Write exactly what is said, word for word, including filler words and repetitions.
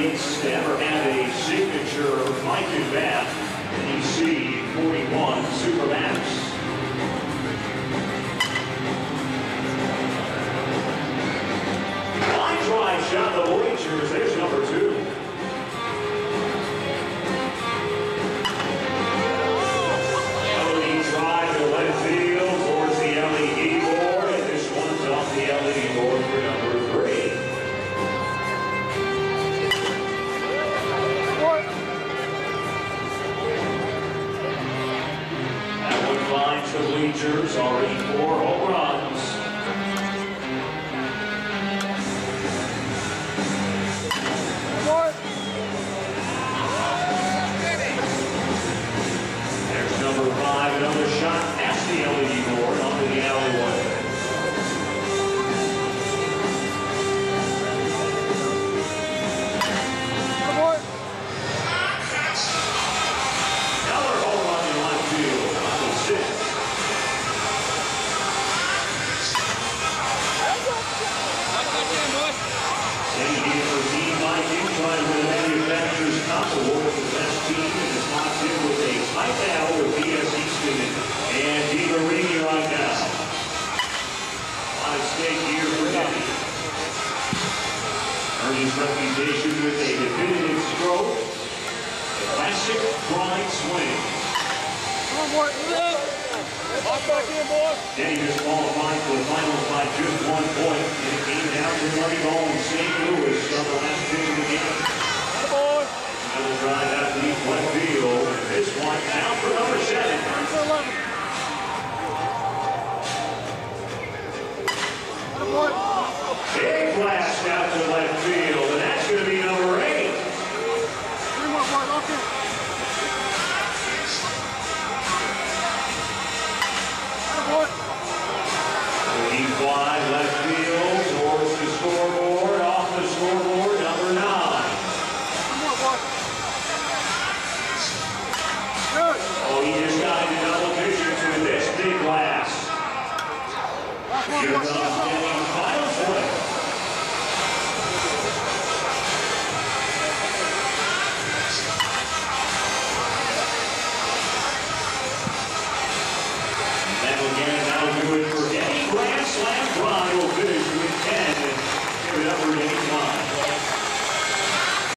Athletes ever had a signature Mikan bat, and you see forty-one Supermax. Line drive shot the bleachers. There's number two. Elodie drive to left field towards the L E D board, and this one's off the L E D board for number three. That one finds the bleachers. Already four home runs. Number five, another shot past the L E D board onto the alleyway. Another home run in left field, number six. Any game for Team Viking trying to win the manufacturer's cup award for the best team, and it's locked in with a tight battle with B S Easton and DiMarini right now. On at stake here for Denny. Earned his reputation with a definitive stroke, a classic grind swing. Denny just qualified for the finals by just one point. And it came down to Moneyball in Saint Louis on the last pitch of the game. Another drive out deep left field. This one out for number seven. Big blast out to left field, and that's going to be number eight. Deep fly left field towards the scoreboard, off the scoreboard, number nine. Oh, he just got into double digits with this big blast. Here comes Denny's final swing.